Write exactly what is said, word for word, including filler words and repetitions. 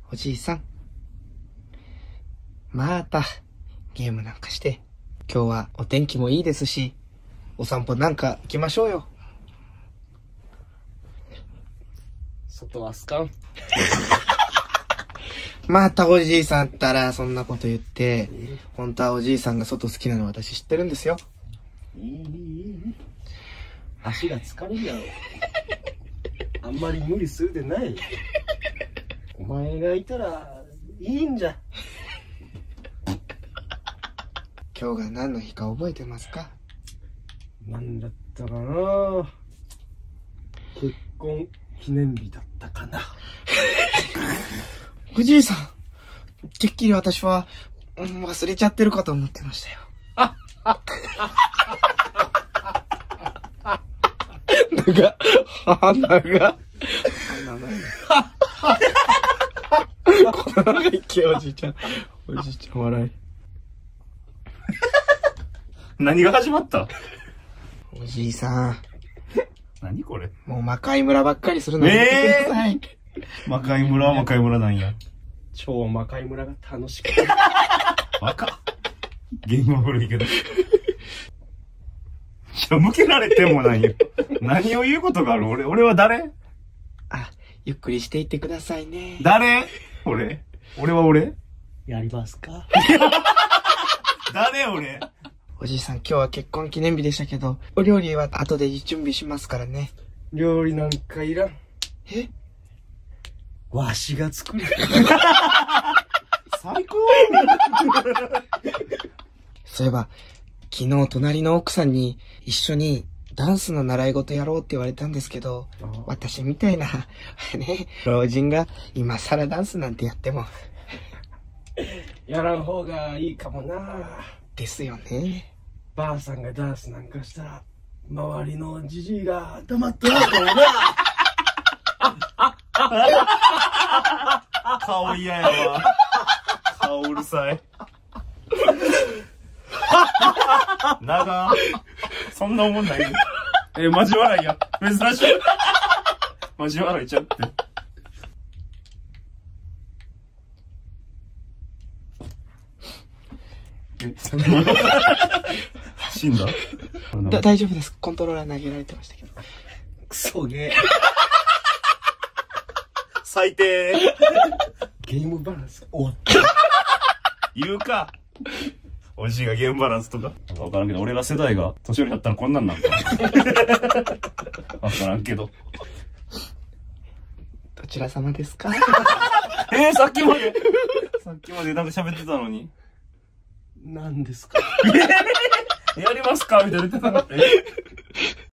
おじいさん。また、ゲームなんかして。今日はお天気もいいですし、お散歩なんか行きましょうよ。 外はすかん。 またおじいさんったらそんなこと言って、本当はおじいさんが外好きなの私知ってるんですよ。 いいいいいい。足が疲れるやろ。あんまり無理するでない。お前がいたらいいんじゃ。 今日が何の日か覚えてますか？ なんだったかな。結婚記念日だったかな。 おじいさん、てっきり私は、うん、忘れちゃってるかと思ってましたよ。長、鼻が、この長いっけ、おじいちゃん。おじいちゃん笑い。 何が始まった？ おじいさん。 何これ？ もう魔界村ばっかりするのやめてください。 魔界村は魔界村なんや。 超魔界村が楽しかった。 若っ。ゲームは古いけど。いや、向けられてもないよ。何を言うことがある？俺、俺は誰？ あ、ゆっくりしていってくださいね。 誰？俺？俺は俺？ やりますか？ 誰俺？ おじいさん、今日は結婚記念日でしたけど、お料理は後で準備しますからね。 料理なんかいらん。 え？ わしが作る。 最高。 そういえば、昨日隣の奥さんに一緒にダンスの習い事やろうって言われたんですけど、私みたいな、ね、老人が今更ダンスなんてやっても。 やらん方がいいかもな。 ですよね。 ばあさんがダンスなんかしたら、周りのじじいが黙ってないからな。 顔嫌やわ。顔うるさい。長そんな思んないよ。え、マジ笑いや。珍しい。マジ笑いちゃって。え、死んだ？ だ、大丈夫です。コントローラー投げられてましたけど。 クソゲー。 最低。 ゲームバランス終わった。 言うか。おじいがゲームバランスとか。わからんけど、俺ら世代が年寄りだったらこんなんなんか。わからんけど。 どちら様ですか？ えー、さっきまで。さっきまでなんか喋ってたのに。 何ですか？ やりますかみたいな言ってたの。え